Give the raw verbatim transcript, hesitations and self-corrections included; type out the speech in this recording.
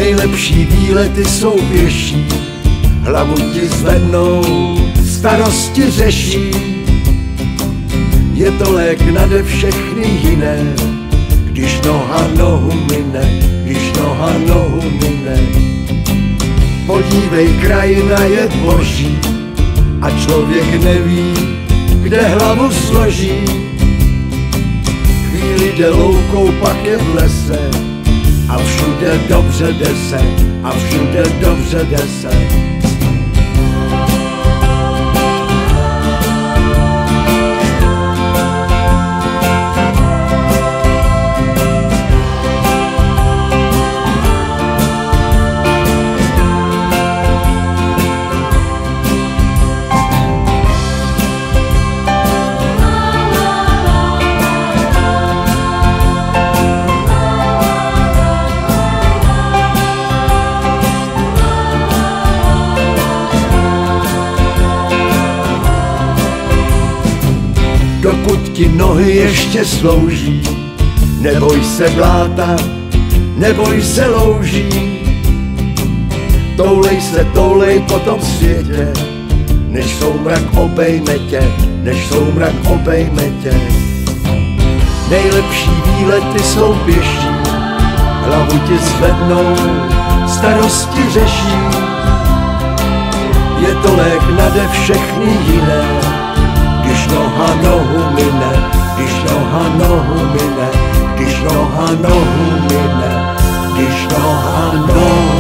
Nejlepší výlety jsou pěší, hlavu ti zvednou, starosti řeší. Je to lék nade všechny jiné, když noha nohu mine, když noha nohu mine. Podívej, krajina je boží a člověk neví, kde hlavu složí. Chvíli jde loukou, pak je v lese a všude dobře jde se, a všude dobře jde se. Dokud ti nohy ještě slouží, neboj se bláta, neboj se louží. Toulej se, toulej po tom světě, než soumrak obejme tě, než soumrak obejme tě. Nejlepší výlety jsou pěší, hlavu ti zvednou, starosti řeší. Je to lék nade všechny jiné, když noha nohu mine, když noha nohu mine, když noha nohu mine, když noha nohu